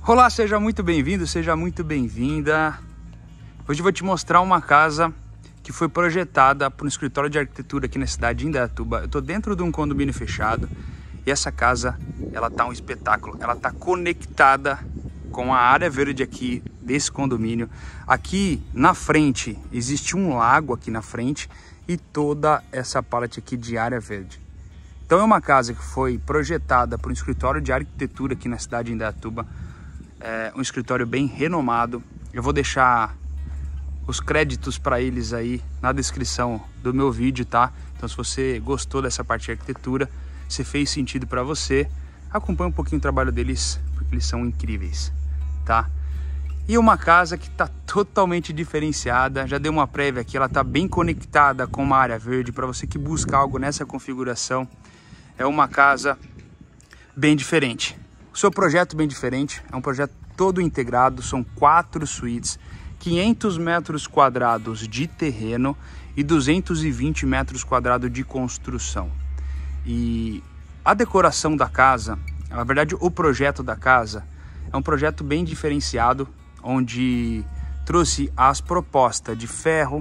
Olá, seja muito bem-vindo, seja muito bem-vinda. Hoje eu vou te mostrar uma casa que foi projetada por um escritório de arquitetura aqui na cidade de Indaiatuba. Eu estou dentro de um condomínio fechado e essa casa, ela tá um espetáculo. Ela tá conectada com a área verde aqui desse condomínio. Aqui na frente existe um lago aqui na frente e toda essa parte aqui de área verde. Então é uma casa que foi projetada por um escritório de arquitetura aqui na cidade de Indaiatuba. É um escritório bem renomado. Eu vou deixar os créditos para eles aí na descrição do meu vídeo, tá? Então se você gostou dessa parte de arquitetura, se fez sentido para você, acompanhe um pouquinho o trabalho deles, porque eles são incríveis, tá? E uma casa que está totalmente diferenciada, já dei uma prévia aqui, ela está bem conectada com uma área verde. Para você que busca algo nessa configuração, é uma casa bem diferente. O seu projeto bem diferente, é um projeto todo integrado, são 4 suítes, 500 metros quadrados de terreno e 220 metros quadrados de construção. E a decoração da casa, na verdade o projeto da casa, é um projeto bem diferenciado, onde trouxe as propostas de ferro,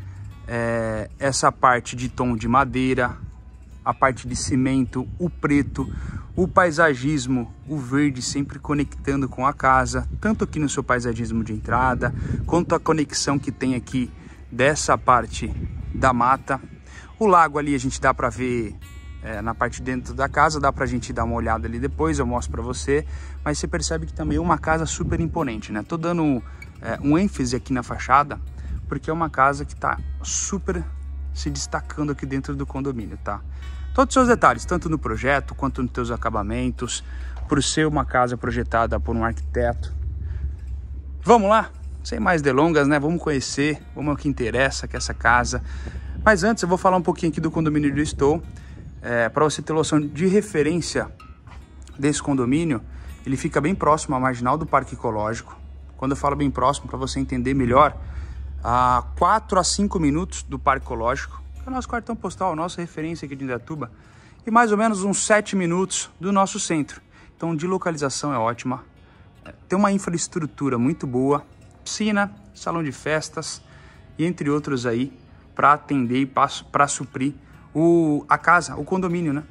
essa parte de tom de madeira, a parte de cimento, o preto, o paisagismo, o verde sempre conectando com a casa, tanto aqui no seu paisagismo de entrada, quanto a conexão que tem aqui dessa parte da mata. O lago ali a gente dá para ver na parte de dentro da casa, dá pra gente dar uma olhada ali depois, eu mostro para você, mas você percebe que também é uma casa super imponente, né? Tô dando um ênfase aqui na fachada, porque é uma casa que tá super se destacando aqui dentro do condomínio, tá? Todos os seus detalhes, tanto no projeto quanto nos teus acabamentos, por ser uma casa projetada por um arquiteto. Vamos lá? Sem mais delongas, né? Vamos conhecer, vamos ao que interessa, que é essa casa. Mas antes eu vou falar um pouquinho aqui do condomínio onde eu estou, para você ter noção de referência desse condomínio. Ele fica bem próximo à marginal do Parque Ecológico. Quando eu falo bem próximo, para você entender melhor, a 4 a 5 minutos do Parque Ecológico, que é o nosso cartão postal, a nossa referência aqui de Indaiatuba, e mais ou menos uns 7 minutos do nosso centro. Então, de localização é ótima, tem uma infraestrutura muito boa, piscina, salão de festas, e entre outros aí, para atender e para suprir a casa, o condomínio, né?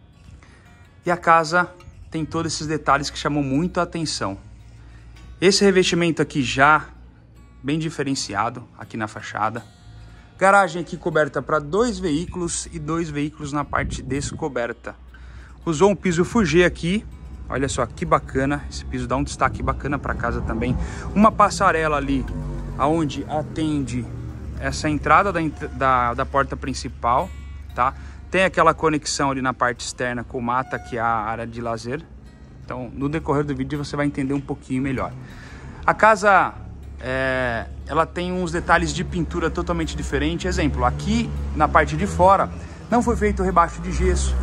E a casa tem todos esses detalhes que chamam muito a atenção. Esse revestimento aqui já bem diferenciado aqui na fachada. Garagem aqui coberta para 2 veículos e 2 veículos na parte descoberta. Usou um piso Fuger aqui. Olha só que bacana. Esse piso dá um destaque bacana para casa também. Uma passarela ali aonde atende essa entrada da porta principal, tá? Tem aquela conexão ali na parte externa com mata, que é a área de lazer. Então, no decorrer do vídeo você vai entender um pouquinho melhor. A casa ela tem uns detalhes de pintura totalmente diferentes. Exemplo, aqui na parte de fora não foi feito rebaixo de gesso,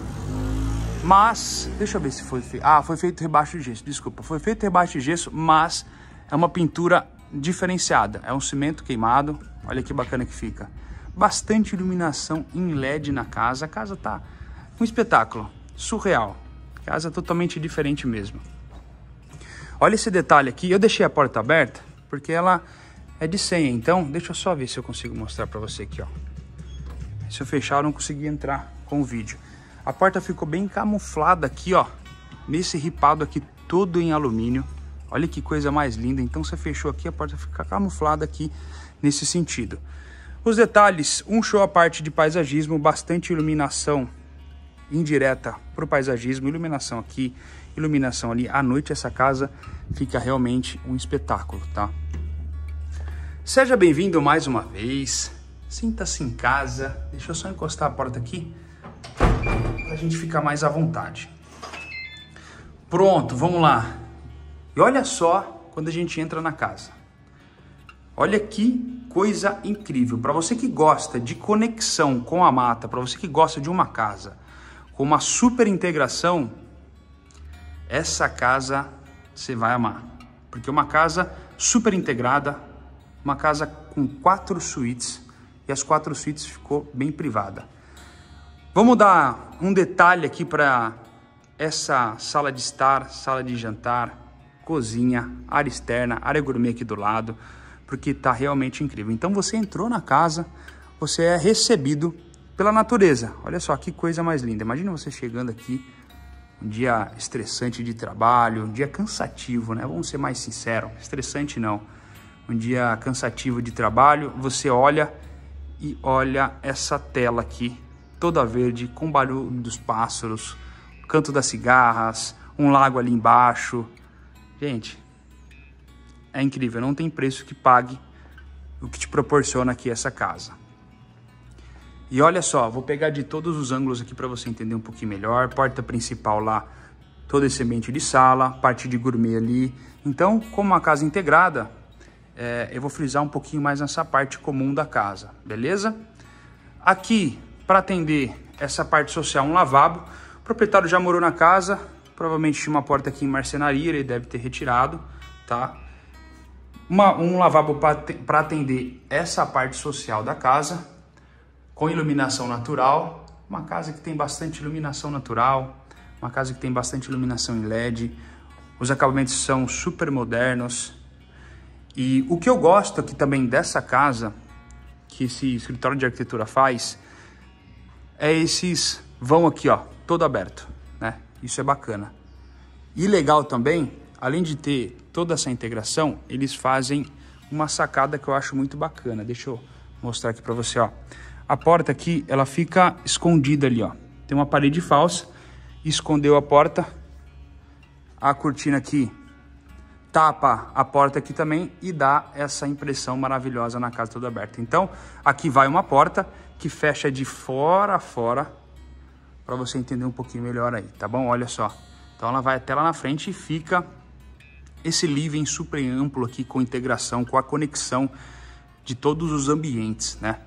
mas deixa eu ver se foi feito. Foi feito rebaixo de gesso, desculpa, foi feito rebaixo de gesso, mas é uma pintura diferenciada, é um cimento queimado. Olha que bacana que fica, bastante iluminação em LED na casa. A casa tá um espetáculo, surreal, casa totalmente diferente mesmo. Olha esse detalhe aqui, eu deixei a porta aberta porque ela é de senha, então deixa eu só ver se eu consigo mostrar para você aqui, ó. Se eu fechar eu não consegui entrar com o vídeo. A porta ficou bem camuflada aqui, ó, nesse ripado aqui todo em alumínio. Olha que coisa mais linda. Então você fechou aqui, a porta fica camuflada aqui nesse sentido. Os detalhes, um show à parte de paisagismo, bastante iluminação indireta para o paisagismo, iluminação aqui, iluminação ali. À noite essa casa fica realmente um espetáculo, tá? Seja bem-vindo mais uma vez, sinta-se em casa. Deixa eu só encostar a porta aqui para a gente ficar mais à vontade. Pronto, vamos lá. E olha só quando a gente entra na casa. Olha que coisa incrível. Para você que gosta de conexão com a mata, para você que gosta de uma casa com uma super integração, essa casa você vai amar. Porque é uma casa super integrada, uma casa com 4 suítes, e as 4 suítes ficou bem privada. Vamos dar um detalhe aqui para essa sala de estar, sala de jantar, cozinha, área externa, área gourmet aqui do lado, porque tá realmente incrível. Então você entrou na casa, você é recebido pela natureza. Olha só que coisa mais linda. Imagina você chegando aqui, um dia estressante de trabalho, um dia cansativo, né? Vamos ser mais sinceros, estressante não. Um dia cansativo de trabalho, você olha e olha essa tela aqui, toda verde, com barulho dos pássaros, canto das cigarras, um lago ali embaixo. Gente, é incrível, não tem preço que pague o que te proporciona aqui essa casa. E olha só, vou pegar de todos os ângulos aqui para você entender um pouquinho melhor. Porta principal lá, todo esse ambiente de sala, parte de gourmet ali. Então, como uma casa integrada, eu vou frisar um pouquinho mais nessa parte comum da casa, beleza? Aqui, para atender essa parte social, um lavabo. O proprietário já morou na casa, provavelmente tinha uma porta aqui em marcenaria, ele deve ter retirado, tá? Um lavabo para atender essa parte social da casa, com iluminação natural, uma casa que tem bastante iluminação natural, uma casa que tem bastante iluminação em LED, os acabamentos são super modernos. E o que eu gosto aqui também dessa casa, que esse escritório de arquitetura faz, é esses vão aqui, ó, todo aberto, né? Isso é bacana. E legal também, além de ter toda essa integração, eles fazem uma sacada que eu acho muito bacana. Deixa eu mostrar aqui para você, ó. A porta aqui, ela fica escondida ali, ó. Tem uma parede falsa, escondeu a porta. A cortina aqui tapa a porta aqui também e dá essa impressão maravilhosa na casa toda aberta. Então, aqui vai uma porta que fecha de fora a fora, para você entender um pouquinho melhor aí, tá bom? Olha só. Então, ela vai até lá na frente e fica esse living super amplo aqui com integração, com a conexão de todos os ambientes, né?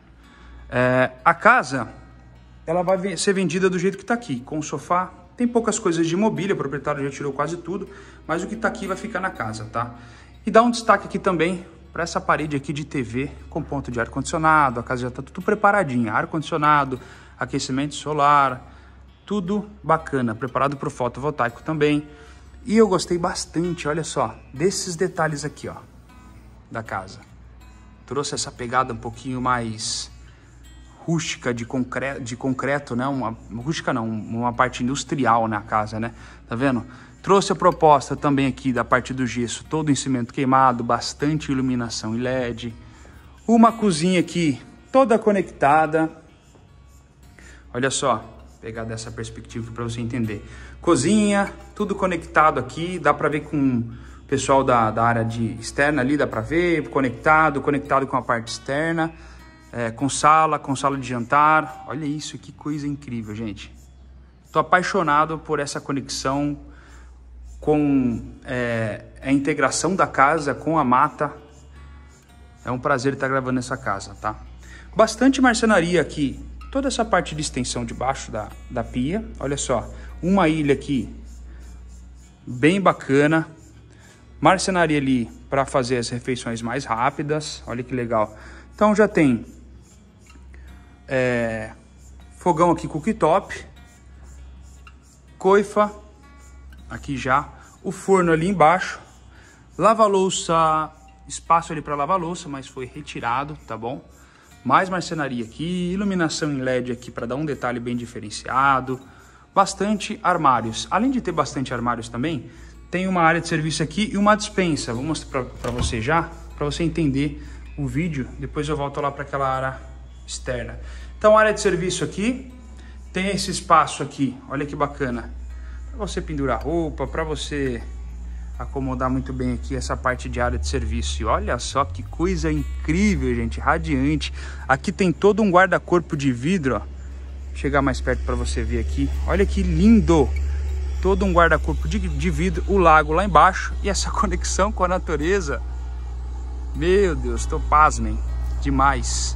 A casa, ela vai ser vendida do jeito que está aqui, com o sofá. Tem poucas coisas de mobília, o proprietário já tirou quase tudo, mas o que está aqui vai ficar na casa, tá? E dá um destaque aqui também para essa parede aqui de TV com ponto de ar-condicionado. A casa já está tudo preparadinha, ar-condicionado, aquecimento solar, tudo bacana, preparado para o fotovoltaico também. E eu gostei bastante, olha só, desses detalhes aqui, ó, da casa. Trouxe essa pegada um pouquinho mais rústica de concreto, né? Rústica não, uma parte industrial na casa, né? Tá vendo? Trouxe a proposta também aqui da parte do gesso, todo em cimento queimado, bastante iluminação em LED. Uma cozinha aqui toda conectada. Olha só, vou pegar dessa perspectiva para você entender. Cozinha, tudo conectado aqui, dá para ver com o pessoal da área externa ali, dá para ver, conectado com a parte externa. Com sala de jantar. Olha isso, que coisa incrível, gente. Tô apaixonado por essa conexão com a integração da casa com a mata. É um prazer estar gravando essa casa, tá? Bastante marcenaria aqui. Toda essa parte de extensão debaixo da pia. Olha só, uma ilha aqui bem bacana. Marcenaria ali para fazer as refeições mais rápidas. Olha que legal. Então já tem fogão aqui cooktop, coifa aqui já, o forno ali embaixo, lava-louça, espaço ali para lavar louça, mas foi retirado, tá bom? Mais marcenaria aqui, iluminação em LED aqui para dar um detalhe bem diferenciado, bastante armários. Além de ter bastante armários também, tem uma área de serviço aqui e uma despensa. Vou mostrar para você já, para você entender o vídeo, depois eu volto lá para aquela área externa. Então, área de serviço aqui, tem esse espaço aqui, olha que bacana, para você pendurar roupa, para você acomodar muito bem aqui essa parte de área de serviço. E olha só que coisa incrível, gente, radiante. Aqui tem todo um guarda-corpo de vidro, ó. Vou chegar mais perto para você ver aqui, olha que lindo, todo um guarda-corpo de vidro, o lago lá embaixo e essa conexão com a natureza. Meu Deus, tô pasmem, demais.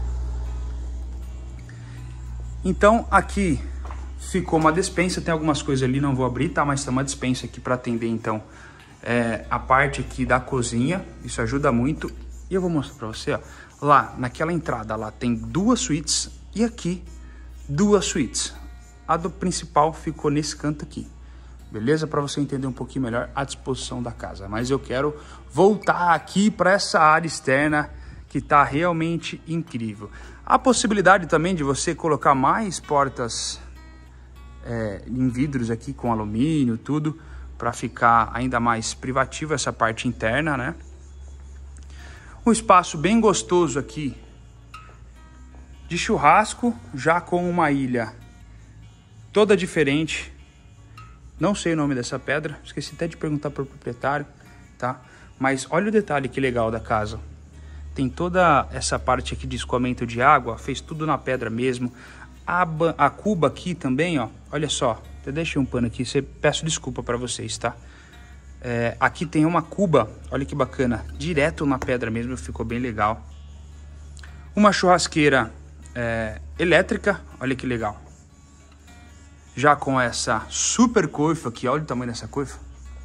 Então aqui ficou uma despensa, tem algumas coisas ali, não vou abrir, tá? Mas tem uma despensa aqui para atender então a parte aqui da cozinha, isso ajuda muito. E eu vou mostrar para você, ó, lá naquela entrada lá tem duas suítes e aqui duas suítes. A do principal ficou nesse canto aqui. beleza? Para você entender um pouquinho melhor a disposição da casa. Mas eu quero voltar aqui para essa área externa que está realmente incrível. A possibilidade também de você colocar mais portas em vidros aqui com alumínio, tudo, para ficar ainda mais privativo essa parte interna, né? Um espaço bem gostoso aqui de churrasco, já com uma ilha toda diferente. Não sei o nome dessa pedra, esqueci até de perguntar para o proprietário, tá? Mas olha o detalhe que legal da casa. Tem toda essa parte aqui de escoamento de água, fez tudo na pedra mesmo. A cuba aqui também, ó, olha só. Até deixei um pano aqui, peço desculpa para vocês, tá? Aqui tem uma cuba, olha que bacana, direto na pedra mesmo, ficou bem legal. Uma churrasqueira elétrica, olha que legal. Já com essa super coifa aqui, olha o tamanho dessa coifa.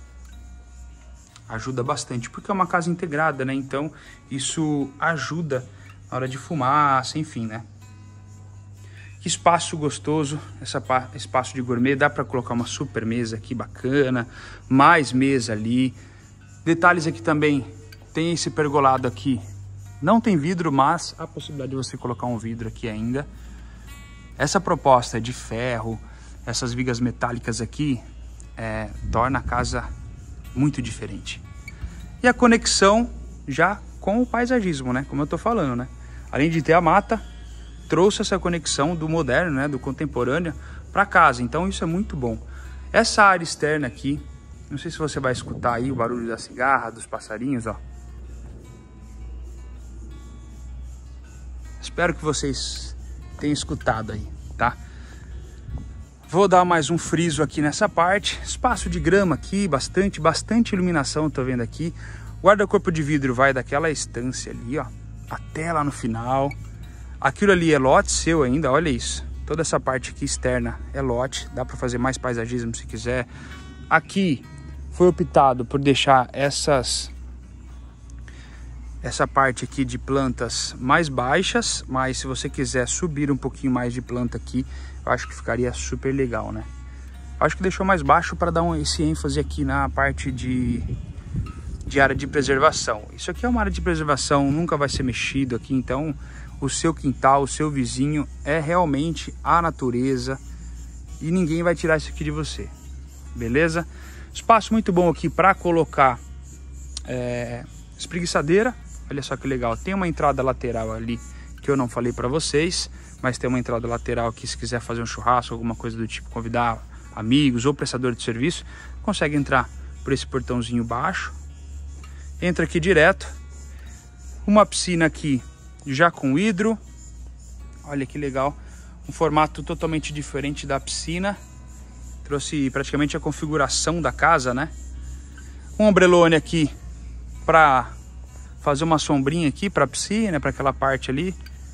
Ajuda bastante, porque é uma casa integrada, né? Então, isso ajuda na hora de fumaça, enfim, né? Que espaço gostoso, espaço de gourmet. Dá para colocar uma super mesa aqui bacana, mais mesa ali. Detalhes aqui também, tem esse pergolado aqui. Não tem vidro, mas há a possibilidade de você colocar um vidro aqui ainda. Essa proposta de ferro, essas vigas metálicas aqui, torna a casa muito diferente. E a conexão já com o paisagismo, né? Como eu tô falando, né? Além de ter a mata, trouxe essa conexão do moderno, né? Do contemporâneo para casa. Então isso é muito bom. Essa área externa aqui, não sei se você vai escutar aí o barulho da cigarra, dos passarinhos, ó. Espero que vocês tenham escutado aí, tá? Vou dar mais um friso aqui nessa parte. Espaço de grama aqui, bastante iluminação, tô vendo aqui. Guarda-corpo de vidro vai daquela estância ali, ó, até lá no final. Aquilo ali é lote seu ainda, olha isso. Toda essa parte aqui externa é lote, dá para fazer mais paisagismo se quiser. Aqui foi optado por deixar essa parte aqui de plantas mais baixas, mas se você quiser subir um pouquinho mais de planta aqui, eu acho que ficaria super legal, né? Acho que deixou mais baixo para dar esse ênfase aqui na parte de área de preservação. Isso aqui é uma área de preservação, nunca vai ser mexido aqui, então o seu quintal, o seu vizinho é realmente a natureza e ninguém vai tirar isso aqui de você, beleza? Espaço muito bom aqui para colocar espreguiçadeira. Olha só que legal, tem uma entrada lateral ali que eu não falei para vocês, mas tem uma entrada lateral aqui se quiser fazer um churrasco, alguma coisa do tipo, convidar amigos ou prestador de serviço, consegue entrar por esse portãozinho baixo, entra aqui direto. Uma piscina aqui já com hidro, olha que legal, um formato totalmente diferente da piscina, trouxe praticamente a configuração da casa, né? Um ombrelone aqui para fazer uma sombrinha aqui para a piscina, para aquela parte ali.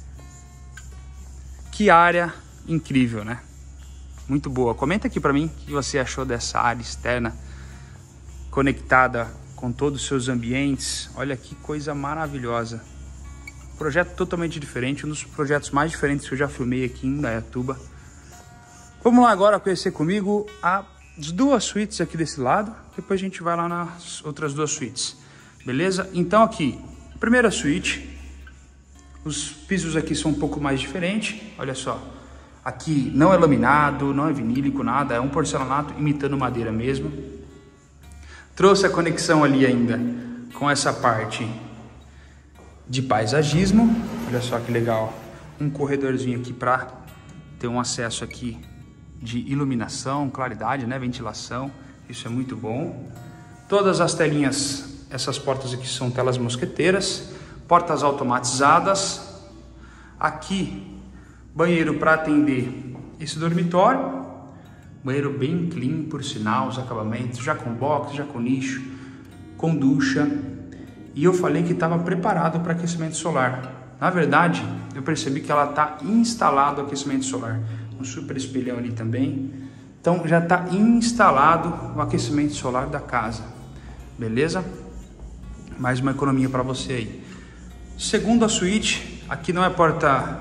Que área incrível, né? Muito boa. Comenta aqui para mim o que você achou dessa área externa conectada com todos os seus ambientes. Olha que coisa maravilhosa. Projeto totalmente diferente, um dos projetos mais diferentes que eu já filmei aqui em Indaiatuba. Vamos lá agora conhecer comigo as duas suítes aqui desse lado. Depois a gente vai lá nas outras duas suítes. Beleza? Então aqui, primeira suíte. Os pisos aqui são um pouco mais diferentes. Olha só. Aqui não é laminado, não é vinílico, nada. É um porcelanato imitando madeira mesmo. Trouxe a conexão ali ainda com essa parte de paisagismo. Olha só que legal. Um corredorzinho aqui para ter um acesso aqui de iluminação, claridade, né? Ventilação. Isso é muito bom. Todas as telinhas, essas portas aqui são telas mosqueteiras. Portas automatizadas. Aqui, banheiro para atender esse dormitório. Banheiro bem clean, por sinal, os acabamentos, já com box, já com nicho, com ducha. E eu falei que estava preparado para aquecimento solar. Na verdade, eu percebi que ela está instalado o aquecimento solar. Um super espelhão ali também. Então já está instalado o aquecimento solar da casa. Beleza? Mais uma economia para você aí. Segundo a suíte, aqui não é porta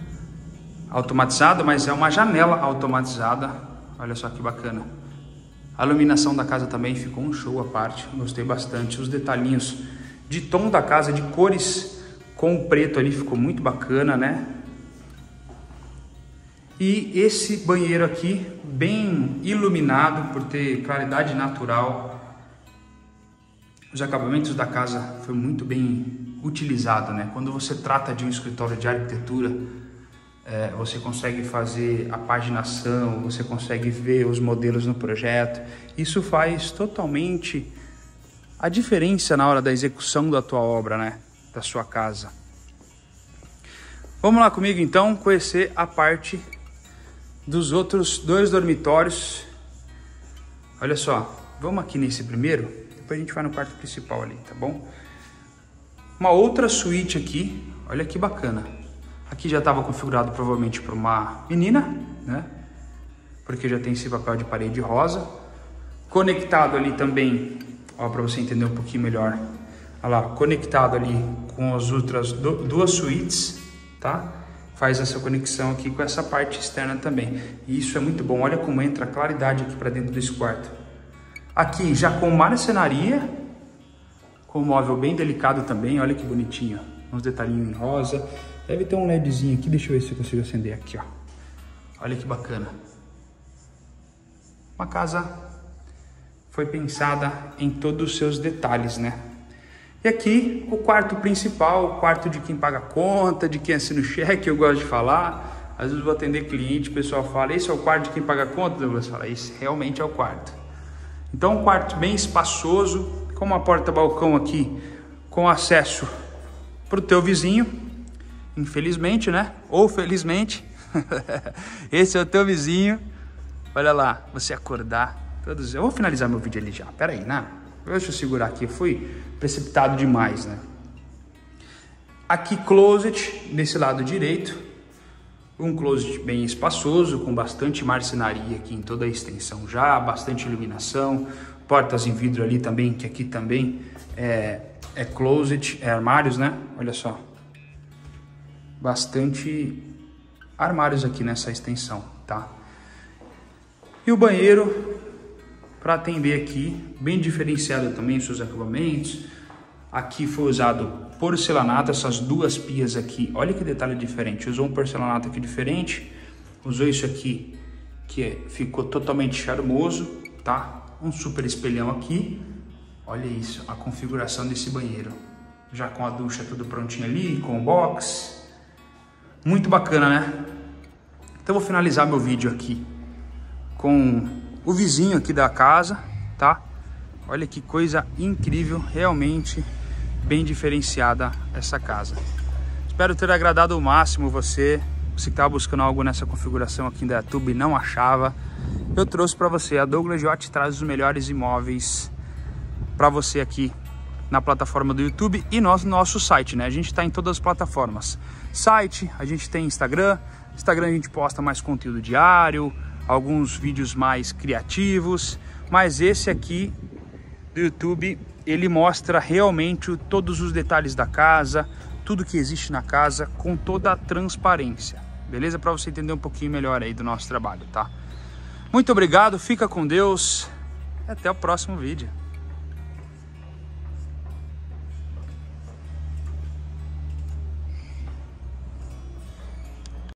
automatizada, mas é uma janela automatizada. Olha só que bacana. A iluminação da casa também ficou um show à parte, gostei bastante. Os detalhinhos de tom da casa, de cores com o preto ali, ficou muito bacana, né? E esse banheiro aqui, bem iluminado, por ter claridade natural. Os acabamentos da casa foi muito bem utilizado, né? Quando você trata de um escritório de arquitetura, você consegue fazer a paginação, você consegue ver os modelos no projeto. Isso faz totalmente a diferença na hora da execução da tua obra, né? Da sua casa. Vamos lá comigo então conhecer a parte dos outros 2 dormitórios. Olha só, vamos aqui nesse primeiro, depois a gente vai no quarto principal ali, tá bom? Uma outra suíte aqui, olha que bacana. Aqui já estava configurado provavelmente para uma menina, né? Porque já tem esse papel de parede rosa. Conectado ali também, ó, para você entender um pouquinho melhor. Olha lá, conectado ali com as outras 2 suítes, tá? Faz essa conexão aqui com essa parte externa também. E isso é muito bom. Olha como entra a claridade aqui para dentro desse quarto. Aqui já com marcenaria, com um móvel bem delicado também. Olha que bonitinho. Uns detalhinhos em rosa. Deve ter um LEDzinho aqui. Deixa eu ver se eu consigo acender aqui, ó. Olha que bacana. Uma casa foi pensada em todos os seus detalhes, né? E aqui o quarto principal, o quarto de quem paga a conta, de quem assina o cheque, eu gosto de falar. Às vezes vou atender cliente, o pessoal fala, esse é o quarto de quem paga a conta? Eu vou falar, esse realmente é o quarto. Então um quarto bem espaçoso, com uma porta-balcão aqui, com acesso para o teu vizinho. Infelizmente, né? Ou felizmente, esse é o teu vizinho. Olha lá, você acordar. Todos... Eu vou finalizar meu vídeo ali já. Pera aí, né? Deixa eu segurar aqui. Eu fui precipitado demais, né? Aqui, closet, nesse lado direito. Um closet bem espaçoso, com bastante marcenaria aqui em toda a extensão já. Bastante iluminação. Portas em vidro ali também, que aqui também é closet, é armários, né? Olha só. Bastante armários aqui nessa extensão, tá? E o banheiro para atender aqui, bem diferenciado também os seus acabamentos. Aqui foi usado porcelanato, essas 2 pias aqui, olha que detalhe diferente. Usou um porcelanato aqui diferente, usou isso aqui que ficou totalmente charmoso, tá? Um super espelhão aqui. Olha isso, a configuração desse banheiro. Já com a ducha tudo prontinho ali, com o box. Muito bacana, né? Então vou finalizar meu vídeo aqui com o vizinho aqui da casa, tá? Olha que coisa incrível, realmente bem diferenciada essa casa. Espero ter agradado ao máximo você que estava buscando algo nessa configuração aqui em Indaiatuba e não achava. Eu trouxe para você, a Douglas Giotti traz os melhores imóveis para você aqui na plataforma do YouTube e no nosso site, né? A gente está em todas as plataformas. Site, a gente tem Instagram a gente posta mais conteúdo diário, alguns vídeos mais criativos, mas esse aqui do YouTube, ele mostra realmente todos os detalhes da casa, tudo que existe na casa, com toda a transparência, beleza? Para você entender um pouquinho melhor aí do nosso trabalho, tá? Muito obrigado, fica com Deus, até o próximo vídeo.